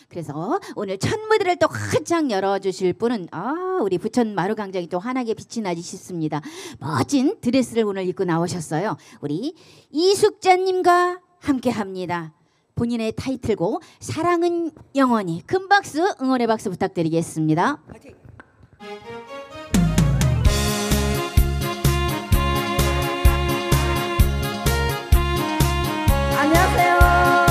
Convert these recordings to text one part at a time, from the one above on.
그래서 오늘 첫 무대를 또 활짝 열어주실 분은 우리 부천 마루광장이 또 환하게 빛이 나지 싶습니다. 멋진 드레스를 오늘 입고 나오셨어요. 우리 이숙자님과 함께합니다. 본인의 타이틀곡 사랑은 영원히. 큰 박수, 응원의 박수 부탁드리겠습니다. 파이팅. 안녕하세요.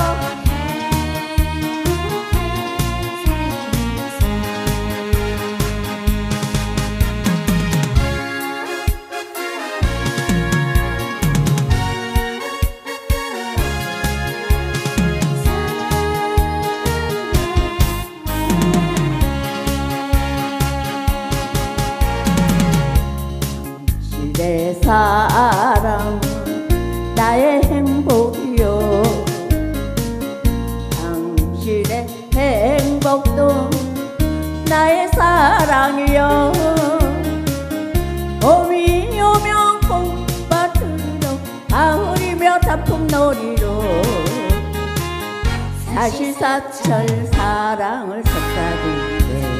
당신의 사랑 나의 행복이요 당신의 행복도 나의 사랑이요 봄이 오면 봄밭으로 가을이며 단풍놀이로 사시사철 사랑을 섞다듬네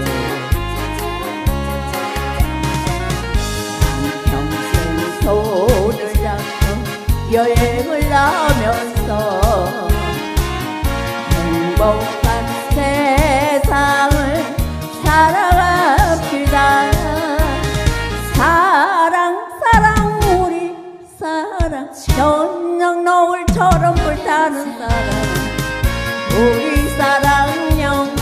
손을 잡고 여행을 하면서 행복한 세상을 살아갑시다. 사랑 사랑 우리 사랑 저녁 노을처럼 불타는 사랑 우리 사랑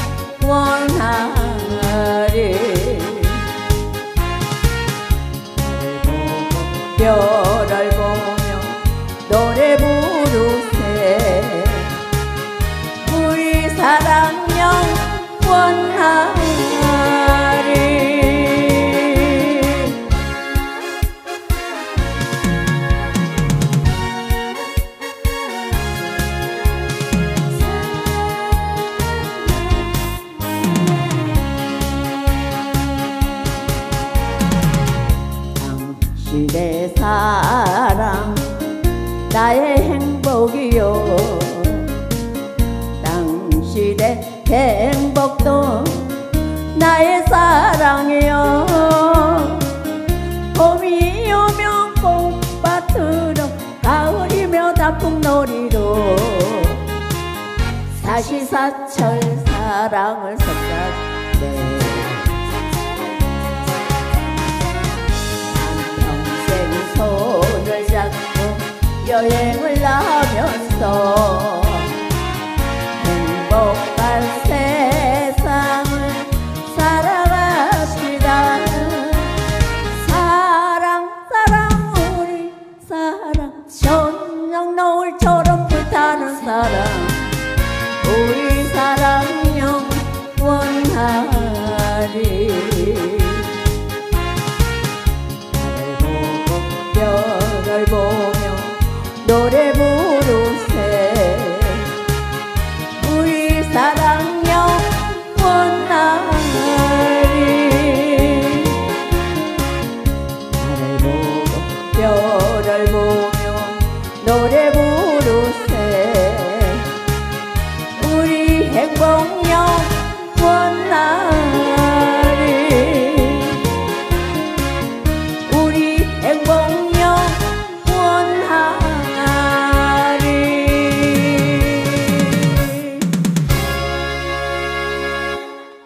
영원하리 별을 보며 노래 부르세 우리 사랑 영원하리 당신의 사랑 나의 행복이요 당신의 행복도 나의 사랑이요 봄이 오면 봄밭으로 가을이며 단풍놀이로 사시사철 사랑을 섞었네 손을 잡고 여행을 하면서 행복한 세상을 살아갑시다. 사랑 사랑 우리 사랑 저녁 노을처럼 불타는 사랑 우리 사랑 영원하리 별을 보며 노래 부르세